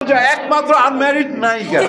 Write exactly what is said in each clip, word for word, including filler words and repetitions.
একমাত্র আনম্যারিড নায়িকা।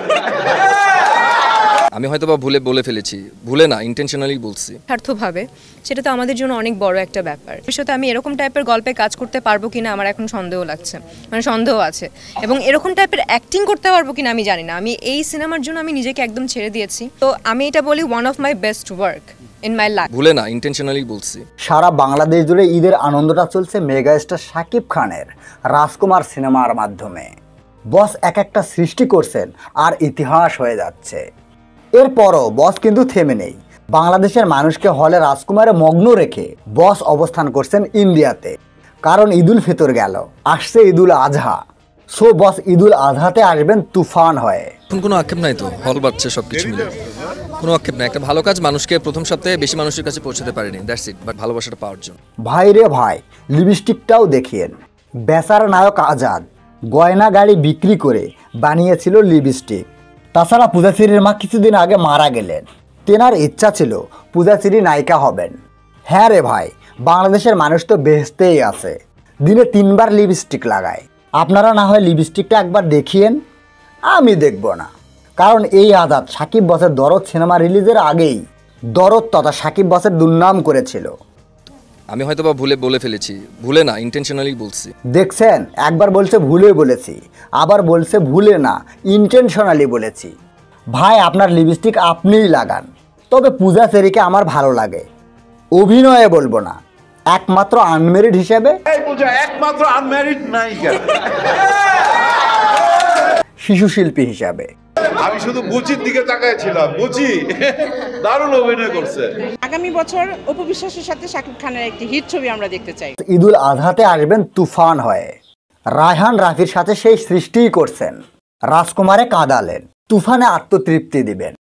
আমি হয়তো বা ভুলে বলে ফেলেছি, ভুলে না ইন্টেনশনালি বলছি, স্বার্থভাবে। সেটা তো আমাদের জন্য অনেক বড় একটা ব্যাপার। ভবিষ্যতে আমি এরকম টাইপের গল্পে কাজ করতে পারবো কিনা আমার এখন সন্দেহ লাগছে, মানে সন্দেহ আছে। এবং এরকম টাইপের অ্যাক্টিং করতে পারবো কিনা আমি জানি না। আমি এই সিনেমার জন্য আমি নিজেকে একদম ছেড়ে দিয়েছি। তো আমি এটা বলি one of my best work in my life. ভুলে না ইন্টেনশনালি বলছি। সারা বাংলাদেশ জুড়ে ঈদের আনন্দটা চলছে মেগাস্টার শাকিব খানের রাজকুমার সিনেমার মাধ্যমে। বস এক একটা সৃষ্টি করছেন আর ইতিহাস হয়ে যাচ্ছে। এরপরও বস কিন্তু থেমে নেই। বাংলাদেশের মানুষকে হলে রাজকুমারে মগ্ন রেখে বস অবস্থান করছেন ইন্ডিয়াতে, কারণ ঈদুল ফিতর গেল, আসছে ঈদুল আজহা। সো বস ঈদুল আজহাতে আসবেন তুফান হয়ে। এখন কোনো আক্ষেপ নাই তো, হল বাড়ছে সবকিছু মিলে, কোনো আক্ষেপ নাই। একটা ভালো কাজ মানুষকে প্রথম সপ্তাহে বেশি মানুষের কাছে পৌঁছাতে পারেনি, দ্যাটস ইট। বাট ভালোবাসাটা পাওয়ার জন্য। ভাই রে ভাই, লিপস্টিকটাও দেখিয়েন। বেচার নায়ক আজাদ গয়না গাড়ি বিক্রি করে বানিয়েছিল লিপস্টিক। তাছাড়া পূজাশ্রীর মা কিছুদিন আগে মারা গেলেন। তেনার ইচ্ছা ছিল পূজাশ্রী নায়িকা হবেন। হ্যাঁ রে ভাই, বাংলাদেশের মানুষ তো বেহেশতেই আছে, দিনে তিনবার লিপস্টিক লাগায়। আপনারা না হয় লিপস্টিকটা একবার দেখিয়েন, আমি দেখব না। কারণ এই আজাদ সাকিব বসের দরদ সিনেমা রিলিজের আগেই দরদ তথা সাকিব বসের দুর্নাম করেছিল। আমি হয়তো বা ভুলে বলে ফেলেছি, ভুলে না ইন্টেনশনালি বলছি। দেখছেন, একবার বলছে ভুলে বলেছি, আবার বলছে ভুলে না ইন্টেনশনালি বলেছি। ভাই, আপনার লিপস্টিক আপনিই লাগান, তবে পূজা চেরিকে আমার ভালো লাগে। অভিনয়ে বলবো না, একমাত্র আনমেরিড হিসেবে, একমাত্র আনম্যারিড নায়িকা, শিশু শিল্পী হিসাবে। আমি শুধু বুচির দিকে তাকাইছিলাম, বুচি দারুণ অভিনয় করছে। আগামী বছর অপু বিশ্বাসের সাথে শাকিব খানের একটি হিট ছবি আমরা দেখতে চাই। ঈদুল আজহাতে আসবেন তুফান হয়ে। রায়হান রাফির সাথে সেই সৃষ্টিই করছেন। রাজকুমারে কাঁদালেন, তুফানে আত্মতৃপ্তি দিবেন।